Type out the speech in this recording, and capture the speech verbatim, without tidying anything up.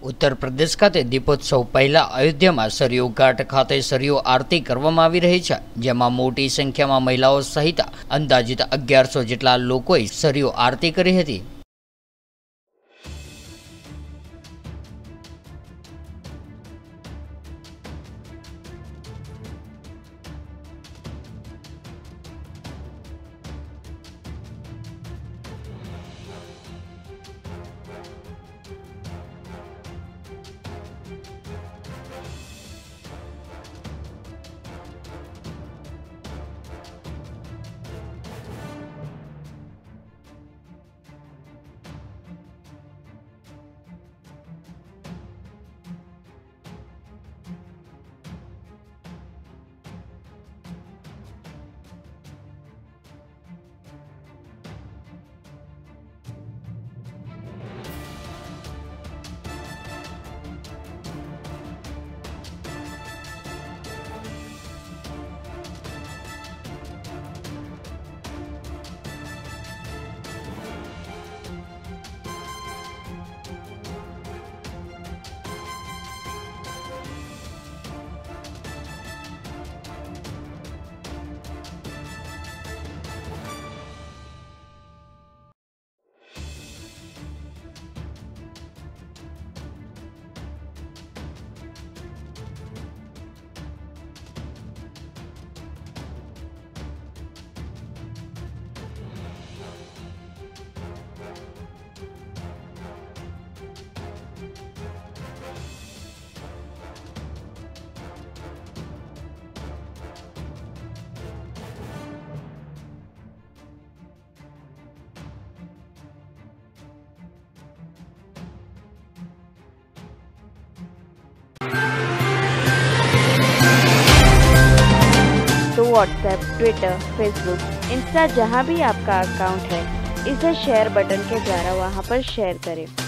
उत्तर प्रदेश खाते दीपोत्सव पहला अयोध्या में सरयू घाट खाते सरयू आरती करवामां आवी रही है, जेमां मोटी संख्या में महिलाओं सहित अंदाजित अगियार सौ जेटला लोकोए सरयू आरती करी हती। तो व्हाट्सएप, ट्विटर, फेसबुक, इंस्टा जहाँ भी आपका अकाउंट है, इसे शेयर बटन के द्वारा वहाँ पर शेयर करें।